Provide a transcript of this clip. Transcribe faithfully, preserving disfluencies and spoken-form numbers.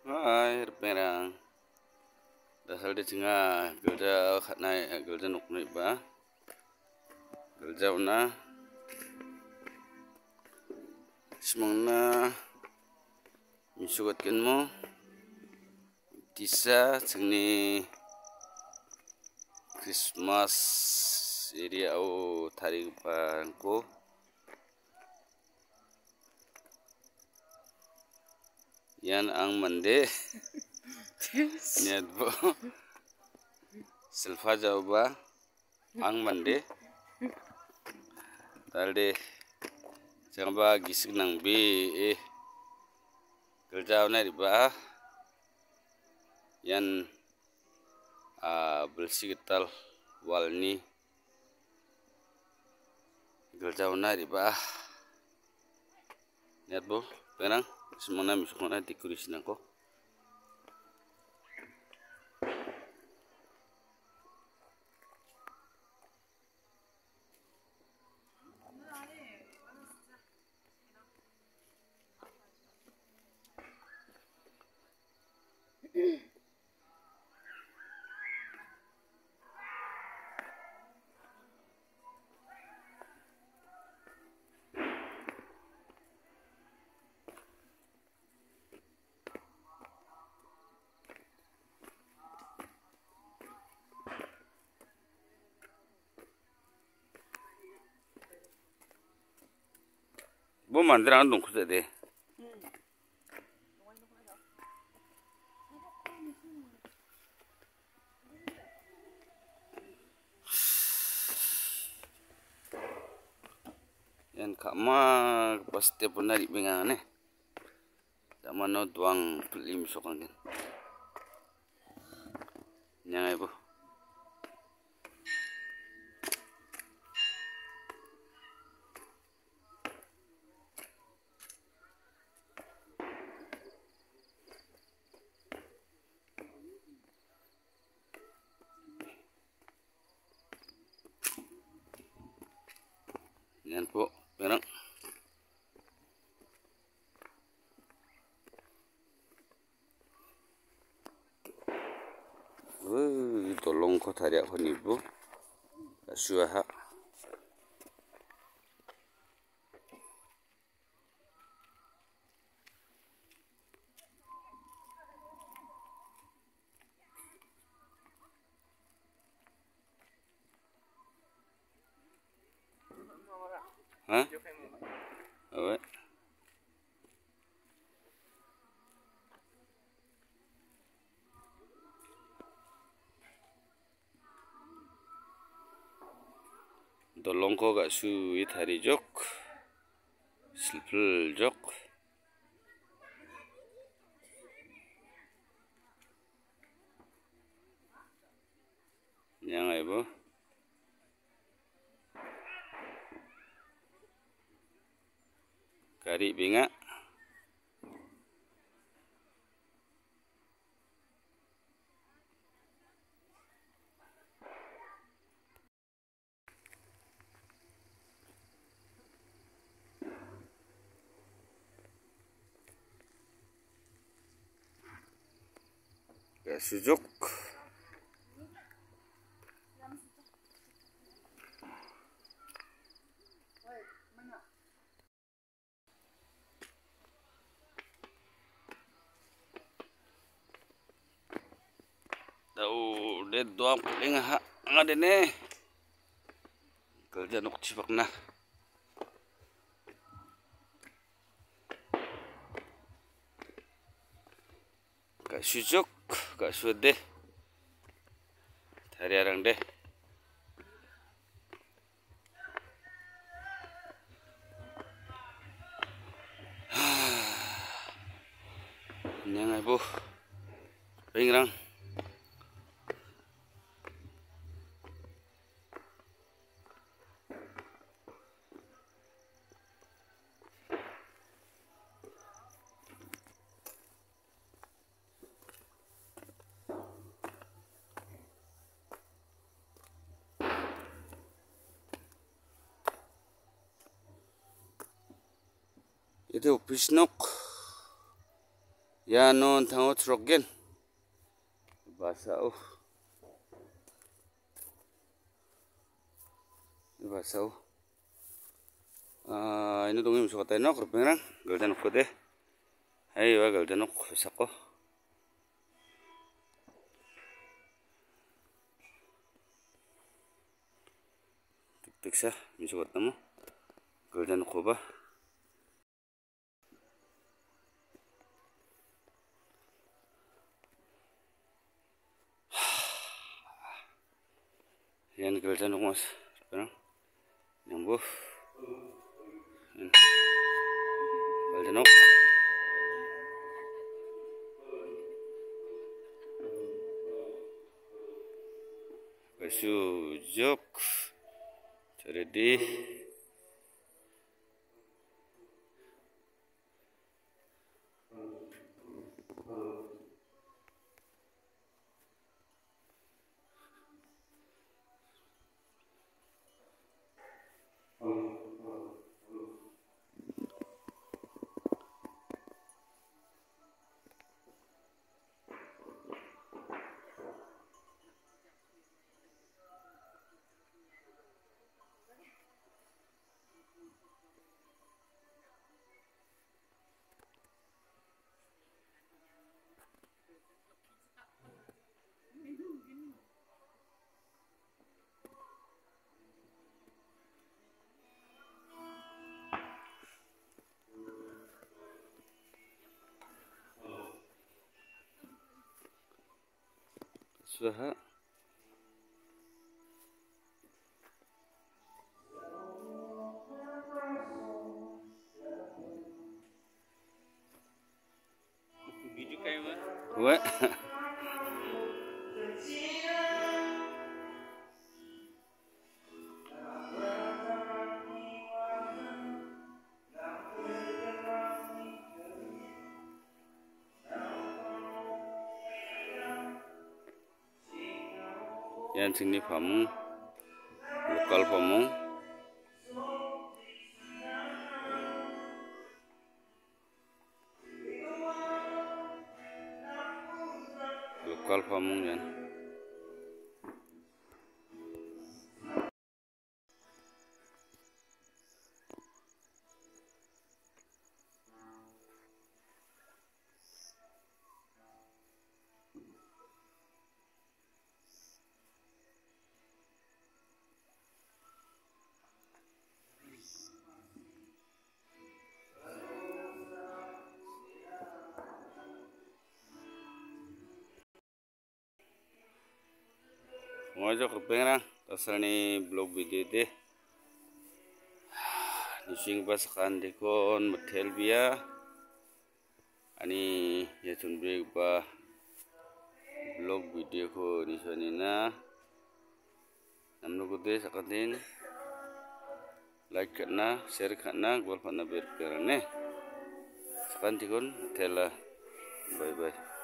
Hai, perang. Dasal di tengah gelja khatnai gelja nuknai ba. Gelja una semangna misugat kenmo tisa cengni Christmas area au tarik bangko yan ang mande niat bo selfa jauh ba ang mande talde jangan ba gisik nang be eh kerja na riba yan a bersih getal walni kerja na riba niat bo perang semana misukna dikuris nako bo mandra andong kuze de yan kama pasti pernah di bengane sama no tuang pelim sokan kan nyai bu yan po perang Wah, tolong ko tadi ako nibo kasuha ha awe tolong ko gak suit hari jok silpul jok yang ibu kari binga gak sujuk tau de doang paling ha ngade ne kerja nuk cipak na gak sujuk gak sude hari arang deh nyang ibu pingrang itu pisnok Ya non tangot rogen. Basa oh. Basa oh. Ah ini dongeng suka tenok rupengrang galdan ko deh. Hai wa galdan ko sako. Tik tik sa misukat namo. Galdan ko ba. Yan galdan ko mas. Rupengrang. Nyambo. Galdan ko. Kasu jok. Ready. Suha. Video kayo ba? Wa. Yan sini pamung lokal pamung lokal pamung yan Mojok rupengrang tasani blog video deh nising basakan dekon metel bia ani ya tunbek ba blog video ko nisanina namno gede sakatin like karena share karena gol pana berperane sakan tikon tela bye bye.